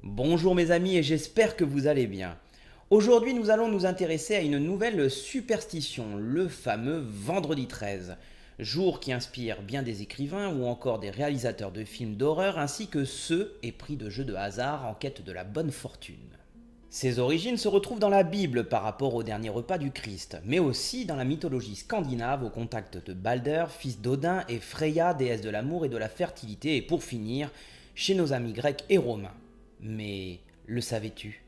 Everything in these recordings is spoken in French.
Bonjour mes amis et j'espère que vous allez bien. Aujourd'hui nous allons nous intéresser à une nouvelle superstition, le fameux vendredi 13, jour qui inspire bien des écrivains ou encore des réalisateurs de films d'horreur ainsi que ceux épris de jeux de hasard en quête de la bonne fortune. Ses origines se retrouvent dans la Bible par rapport au dernier repas du Christ, mais aussi dans la mythologie scandinave au contact de Balder, fils d'Odin, et Freya, déesse de l'amour et de la fertilité, et pour finir, chez nos amis grecs et romains. Mais le savais-tu?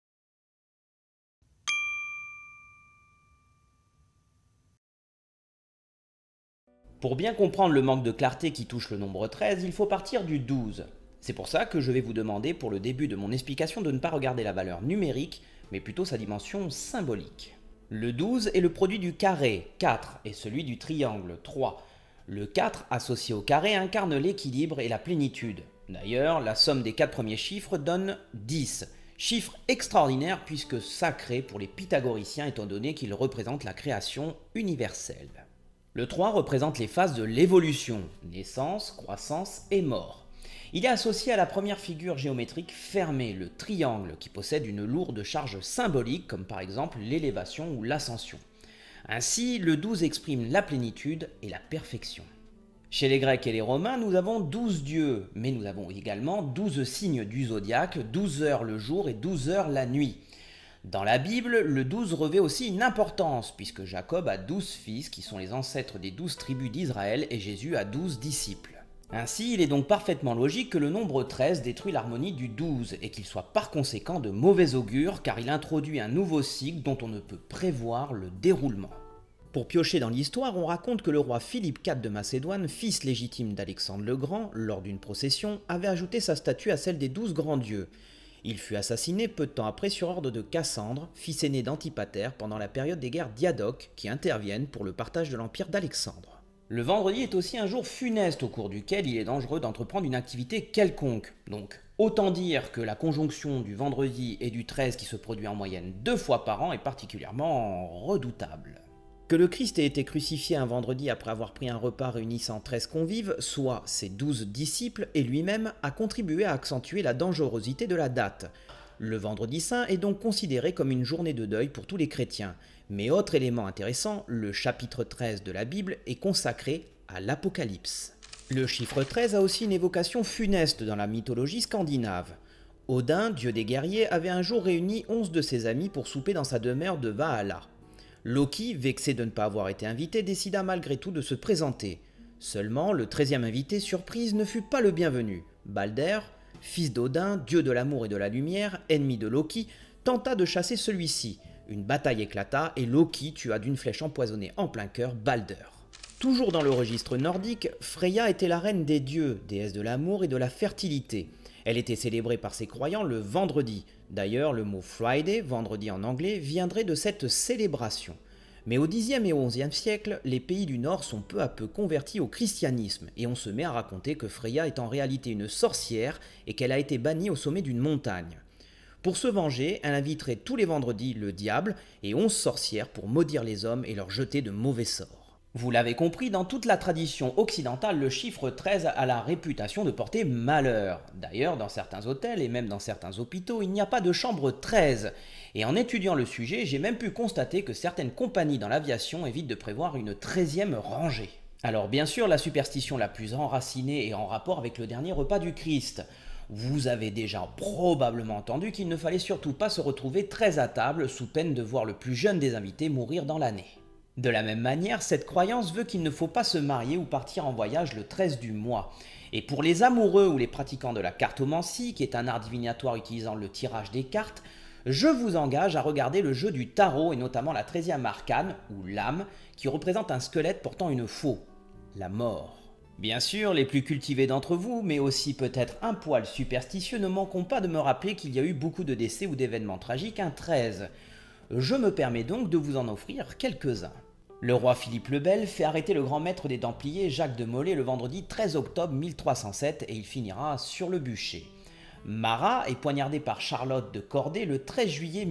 Pour bien comprendre le manque de clarté qui touche le nombre 13, il faut partir du 12. C'est pour ça que je vais vous demander pour le début de mon explication de ne pas regarder la valeur numérique, mais plutôt sa dimension symbolique. Le 12 est le produit du carré, 4, et celui du triangle, 3. Le 4 associé au carré incarne l'équilibre et la plénitude. D'ailleurs, la somme des 4 premiers chiffres donne 10. Chiffre extraordinaire puisque sacré pour les pythagoriciens étant donné qu'il représente la création universelle. Le 3 représente les phases de l'évolution, naissance, croissance et mort. Il est associé à la première figure géométrique fermée, le triangle, qui possède une lourde charge symbolique comme par exemple l'élévation ou l'ascension. Ainsi, le 12 exprime la plénitude et la perfection. Chez les Grecs et les Romains, nous avons 12 dieux, mais nous avons également 12 signes du zodiaque, 12 heures le jour et 12 heures la nuit. Dans la Bible, le 12 revêt aussi une importance, puisque Jacob a 12 fils qui sont les ancêtres des 12 tribus d'Israël et Jésus a 12 disciples. Ainsi, il est donc parfaitement logique que le nombre 13 détruit l'harmonie du 12 et qu'il soit par conséquent de mauvais augure car il introduit un nouveau cycle dont on ne peut prévoir le déroulement. Pour piocher dans l'histoire, on raconte que le roi Philippe IV de Macédoine, fils légitime d'Alexandre le Grand, lors d'une procession, avait ajouté sa statue à celle des 12 grands dieux. Il fut assassiné peu de temps après sur ordre de Cassandre, fils aîné d'Antipater, pendant la période des guerres diadoques qui interviennent pour le partage de l'empire d'Alexandre. Le vendredi est aussi un jour funeste au cours duquel il est dangereux d'entreprendre une activité quelconque. Donc, autant dire que la conjonction du vendredi et du 13 qui se produit en moyenne 2 fois par an est particulièrement redoutable. Que le Christ ait été crucifié un vendredi après avoir pris un repas réunissant 13 convives, soit ses 12 disciples et lui-même, a contribué à accentuer la dangerosité de la date. Le vendredi saint est donc considéré comme une journée de deuil pour tous les chrétiens. Mais autre élément intéressant, le chapitre 13 de la Bible est consacré à l'Apocalypse. Le chiffre 13 a aussi une évocation funeste dans la mythologie scandinave. Odin, dieu des guerriers, avait un jour réuni 11 de ses amis pour souper dans sa demeure de Valhalla. Loki, vexé de ne pas avoir été invité, décida malgré tout de se présenter. Seulement, le 13e invité surprise ne fut pas le bienvenu. Balder, fils d'Odin, dieu de l'amour et de la lumière, ennemi de Loki, tenta de chasser celui-ci. Une bataille éclata et Loki tua d'une flèche empoisonnée en plein cœur Balder. Toujours dans le registre nordique, Freya était la reine des dieux, déesse de l'amour et de la fertilité. Elle était célébrée par ses croyants le vendredi. D'ailleurs, le mot Friday, vendredi en anglais, viendrait de cette célébration. Mais au Xe et XIe siècle, les pays du Nord sont peu à peu convertis au christianisme et on se met à raconter que Freya est en réalité une sorcière et qu'elle a été bannie au sommet d'une montagne. Pour se venger, elle inviterait tous les vendredis le diable et 11 sorcières pour maudire les hommes et leur jeter de mauvais sorts. Vous l'avez compris, dans toute la tradition occidentale, le chiffre 13 a la réputation de porter malheur. D'ailleurs, dans certains hôtels et même dans certains hôpitaux, il n'y a pas de chambre 13. Et en étudiant le sujet, j'ai même pu constater que certaines compagnies dans l'aviation évitent de prévoir une 13e rangée. Alors bien sûr, la superstition la plus enracinée est en rapport avec le dernier repas du Christ. Vous avez déjà probablement entendu qu'il ne fallait surtout pas se retrouver 13 à table sous peine de voir le plus jeune des invités mourir dans l'année. De la même manière, cette croyance veut qu'il ne faut pas se marier ou partir en voyage le 13 du mois. Et pour les amoureux ou les pratiquants de la cartomancie, qui est un art divinatoire utilisant le tirage des cartes, je vous engage à regarder le jeu du tarot et notamment la 13e arcane, ou l'âme, qui représente un squelette portant une faux, la mort. Bien sûr, les plus cultivés d'entre vous, mais aussi peut-être un poil superstitieux, ne manqueront pas de me rappeler qu'il y a eu beaucoup de décès ou d'événements tragiques un 13. Je me permets donc de vous en offrir quelques-uns. Le roi Philippe le Bel fait arrêter le grand maître des Templiers Jacques de Molay le vendredi 13 octobre 1307 et il finira sur le bûcher. Marat est poignardé par Charlotte de Corday le 13 juillet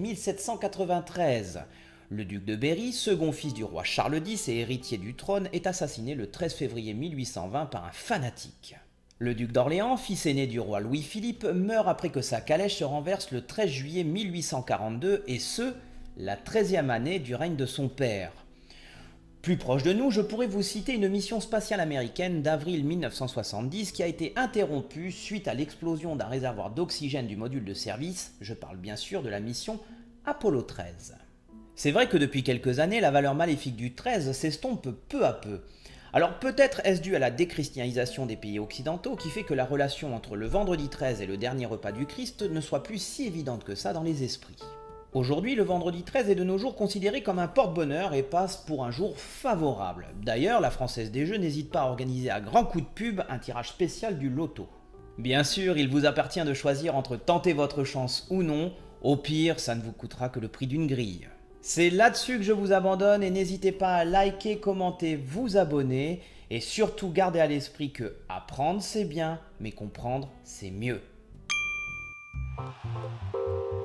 1793. Le duc de Berry, second fils du roi Charles X et héritier du trône, est assassiné le 13 février 1820 par un fanatique. Le duc d'Orléans, fils aîné du roi Louis-Philippe, meurt après que sa calèche se renverse le 13 juillet 1842, et ce, la 13e année du règne de son père. Plus proche de nous, je pourrais vous citer une mission spatiale américaine d'avril 1970 qui a été interrompue suite à l'explosion d'un réservoir d'oxygène du module de service, je parle bien sûr de la mission Apollo 13. C'est vrai que depuis quelques années, la valeur maléfique du 13 s'estompe peu à peu. Alors peut-être est-ce dû à la déchristianisation des pays occidentaux qui fait que la relation entre le vendredi 13 et le dernier repas du Christ ne soit plus si évidente que ça dans les esprits. Aujourd'hui, le vendredi 13 est de nos jours considéré comme un porte-bonheur et passe pour un jour favorable. D'ailleurs, la Française des Jeux n'hésite pas à organiser à grands coups de pub un tirage spécial du loto. Bien sûr, il vous appartient de choisir entre tenter votre chance ou non, au pire, ça ne vous coûtera que le prix d'une grille. C'est là-dessus que je vous abandonne et n'hésitez pas à liker, commenter, vous abonner et surtout gardez à l'esprit que apprendre c'est bien, mais comprendre c'est mieux.